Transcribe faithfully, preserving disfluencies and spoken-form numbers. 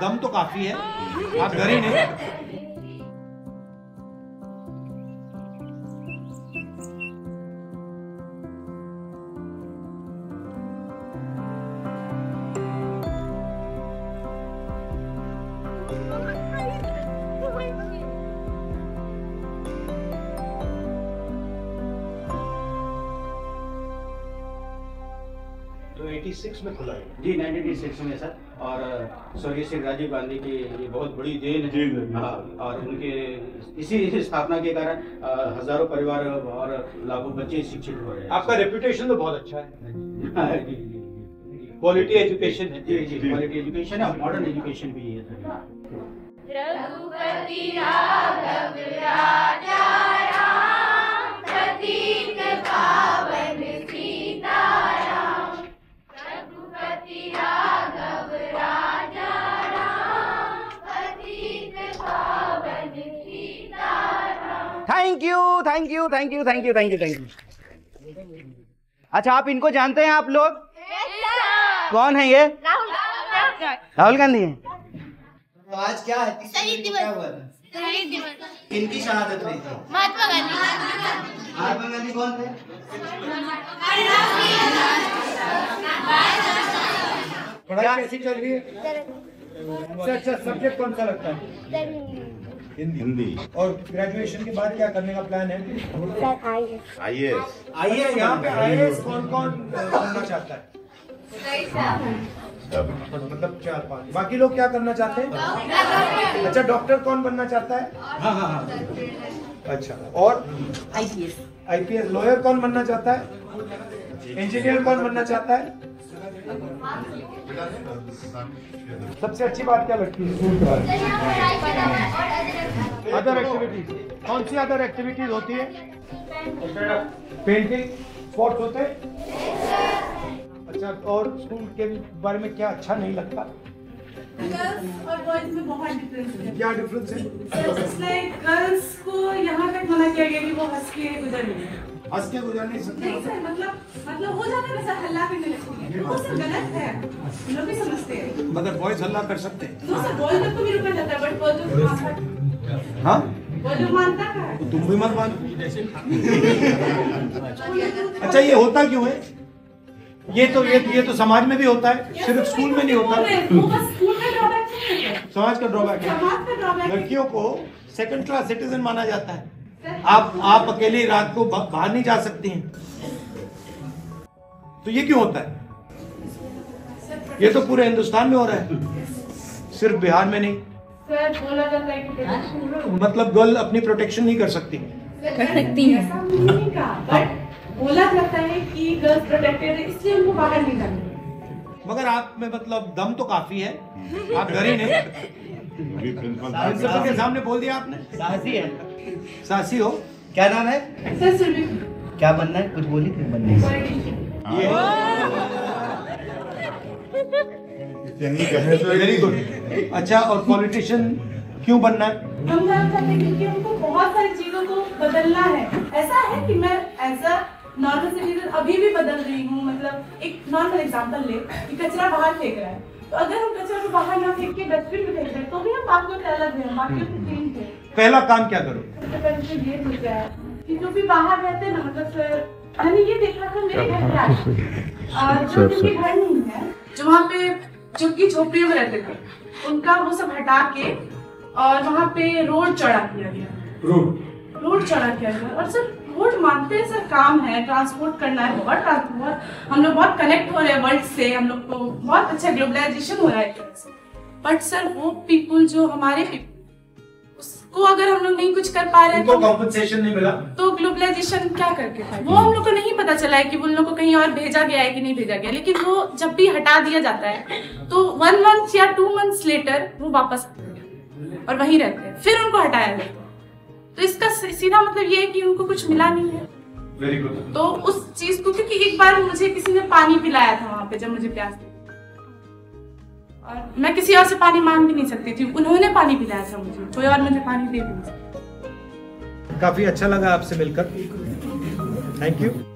दम तो काफी है, आप डरे नहीं। तो छियासी में खुला है जी, उन्नीस सौ छियासी में सर। और स्वर्गीय श्री राजीव गांधी की ये बहुत बड़ी देन है। हाँ, और उनके इसी स्थापना के कारण हजारों परिवार और लाखों बच्चे शिक्षित हो रहे हैं। आपका रेपुटेशन तो बहुत अच्छा है। क्वालिटी एजुकेशन है। जी जी, क्वालिटी एजुकेशन है, मॉडर्न एजुकेशन भी है सर। रघुपति राघव राजा राम, पतित पावन सीताराम। रघुपति राघव राजा राम, पतित पावन Sitaram. Thank you thank you thank you thank you thank you thank you. अच्छा, आप इनको जानते हैं आप लोग? कौन है ये? राहुल गांधी है। तो आज क्या है? शहीद दिवस। क्या हुआ था? शहीद दिवस। किनकी शहादत हुई थी? महात्मा गांधी। महात्मा गांधी कौन थे? पढ़ाई कैसी चल रही है? सबसे अच्छा सब्जेक्ट कौन सा लगता है? हिंदी। हिंदी। और ग्रेजुएशन के बाद क्या करने का प्लान है? I A S. I A S. यहाँ पे आई ए एस कौन कौन बनना चाहता है? मतलब चार पाँच। बाकी लोग क्या करना चाहते हैं? अच्छा, डॉक्टर कौन बनना चाहता है? हाँ हाँ हाँ। अच्छा, और I P S. I P S. Lawyer कौन बनना चाहता है? इंजीनियर कौन बनना चाहता है? सबसे अच्छी बात क्या लगती है? अदर एक्टिविटीज कौन सी अदर एक्टिविटीज होती है? पेंटिंग, स्पोर्ट्स होते हैं। अच्छा, और स्कूल के बारे में क्या अच्छा नहीं लगता? गर्ल्स और बॉयज में बहुत डिफरेंस है। क्या डिफरेंस है? लाइक गर्ल्स को यहाँ तक मना किया गया कि वो हंस के गुजर नहीं है। हंस के गुजर नहीं सकते? नहीं सर, मतलब मतलब हो जाता है वैसा, हल्ला करने लगती है, वो सब गलत है, हम लोग भी समझते हैं। मगर बॉयज हल्ला कर सकते हैं? तो सर बॉयज तक तो भी रुका जाता है, बट वो जो हाँ, वो जो मानता है तो तुम भी मत मान। अच्छा, ये होता क्यों है? ये तो ये ये तो समाज में भी होता है, सिर्फ स्कूल में नहीं होता। वो बस स्कूल का ड्रॉबैक है, समाज का ड्रॉबैक है। समाज का ड्रॉबैक है। लड़कियों को सेकंड क्लास सिटीजन माना जाता है। आप आप अकेले रात को बाहर नहीं जा सकती हैं, तो ये क्यों होता है? ये तो पूरे हिंदुस्तान में हो रहा है, सिर्फ बिहार में नहीं। सर बोला जाता है कि मतलब गर्ल अपनी प्रोटेक्शन नहीं कर सकती? कर सकती है, ऐसा नहीं कहा, बट बोला जाता है कि गर्ल्स प्रोटेक्टेड है, इसलिए उनको बाहर नहीं जाना। मगर आप में मतलब दम तो काफी है, आप डरे नहीं। प्रिंसिपल के सामने बोल दिया आपने। साहसी है। साहसी हो। क्या नाम है? सर सुरभि। क्या बनना है? कुछ बोली थी बनने से। Very good. अच्छा, और पॉलिटिशियन क्यों बनना है? हम जानते हैं क्योंकि हमको बहुत सारी चीजों को बदलना है। ऐसा है कि मैं एज अ नॉर्मल सिटीजन अभी भी बदल रही हूँ। मतलब एक नॉर्मल एग्जांपल ले कि कचरा बाहर फेंक रहा है, तो अगर हम कचरा को बाहर ना फेंक के डस्टबिन में फेंक रहे हैं तो भी हम बाकियों से अलग हैं, बाकियों से चेंज है। पहला काम क्या करो? सबसे पहले तो ये सोचा है कि जो भी बाहर रहते हैं ना, मतलब सर मैंने ये देखा था मेरे घर पे आज जो जिनके घर नहीं है, जो वहाँ पे झुग्गी झोपड़ियों में रहते थे, उनका वो सब हटा के और वहाँ पे रोड चौड़ा किया गया। रोड रोड चौड़ा किया गया। और सर रोड मानते हैं सर, काम है, ट्रांसपोर्ट करना है, बहुत ट्रांसपोर्ट, हम लोग बहुत कनेक्ट हो रहे हैं वर्ल्ड से, हम लोग को बहुत अच्छा ग्लोबलाइजेशन हो रहा है। बट सर वो पीपुल जो हमारे people, उसको अगर हम लोग नहीं कुछ कर पा रहे हैं उनको कॉम्पनसेशन नहीं मिला, तो ग्लोबलाइजेशन क्या करके था? वो हम लोग को नहीं पता चला है कि उन लोग को कहीं और भेजा गया है कि नहीं भेजा गया, लेकिन वो जब भी हटा दिया जाता है तो वन मंथ या टू मंथ्स लेटर वो वापस आते हैं और वहीं रहते हैं, फिर उनको हटाया जाता है। तो इसका सीधा मतलब ये है कि उनको कुछ मिला नहीं है। Very good. तो उस चीज को, क्योंकि एक बार मुझे किसी ने पानी पिलाया था वहां पे जब मुझे प्यास थी, और मैं किसी और से पानी मांग भी नहीं सकती थी, उन्होंने पानी पिलाया था मुझे, कोई और मुझे पानी दे भी नहीं सकता। काफी अच्छा लगा आपसे मिलकर, थैंक यू।